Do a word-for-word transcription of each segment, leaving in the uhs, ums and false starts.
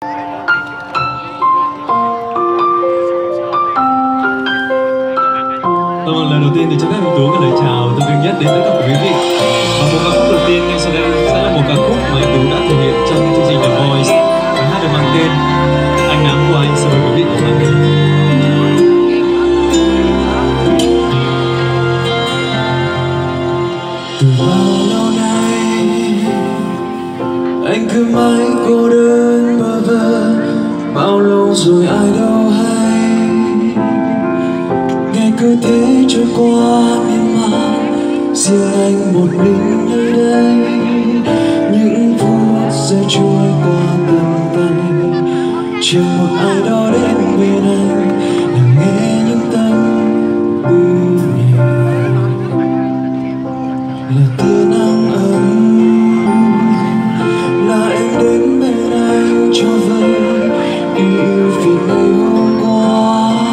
Vâng, lần đầu tiên thì cho phép mình Tú gửi lời chào thân thương nhất đến tất cả quý vị. Và một ca khúc đầu tiên ngay sau đây sẽ là một ca khúc mà anh Tú đã thể hiện trong chương trình The Voice. Bài hát được mang tên Ánh Nắng của Anh. Xin mời quý vị cùng lắng nghe. Từ bao lâu nay anh cứ mãi cô đơn bơ vơ, bao lâu rồi ai đâu hay, ngày cứ thế trôi qua miên man, riêng anh một mình nơi đây. Những phút giây trôi qua tầm tay, chờ một ai đó đến bên anh để nghe những tâm tư nhẹ, là tia nắng ấm, là em đến bên anh cho vơi yêu phiền ngày hôm qua,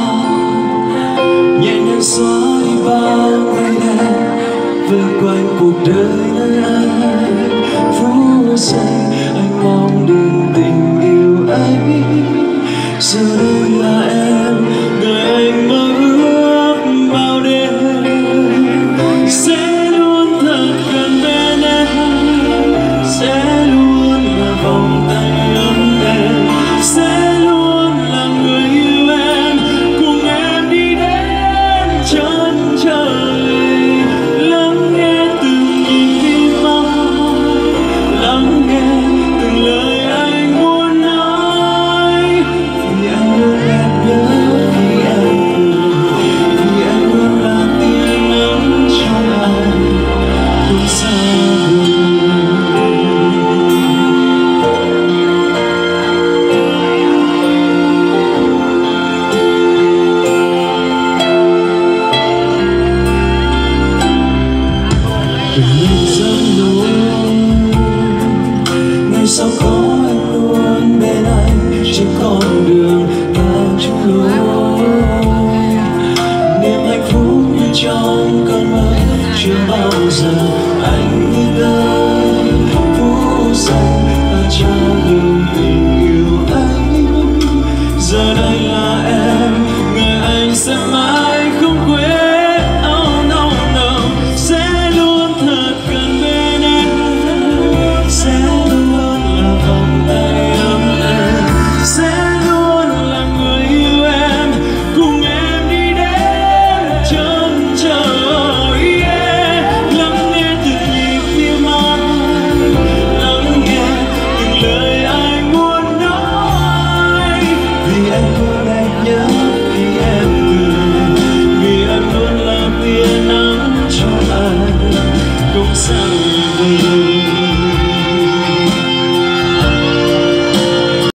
nhẹ nhàng xóa đi bao mây đen vây quanh cuộc đời nơi anh. Phút giây anh mong đến tình yêu ấy, giờ đây là em người anh mơ ước bao đêm, sẽ luôn thật gần bên em, sẽ luôn là vòng tay ấm êm, sẽ luôn là người yêu em, cùng em đi đến chân trời. Lắng nghe từng nhịp tim mong, lắng nghe từng lời anh muốn nói, vì anh luôn đẹp nhớ khi em cười, vì anh luôn là tia nắng trong anh không xa vời. Đừng nên giận luôn, ngày sau có anh luôn bên anh trên con đường ta chung lối. Niềm hạnh phúc như trong cơn mơ chưa bao giờ anh nghĩ tới. Phút giây ta trao đường tình yêu ấy, giờ đây là em người anh sẽ mãi không quên. Oh no no, sẽ luôn thật gần bên em, sẽ luôn là vòng tay ấm êm, sẽ luôn là người yêu em, cùng em đi đến chân trời. Yeah. Lắng nghe từng nhịp tim anh, lắng nghe từng lời anh muốn nói, vì anh luôn đẹp nhớ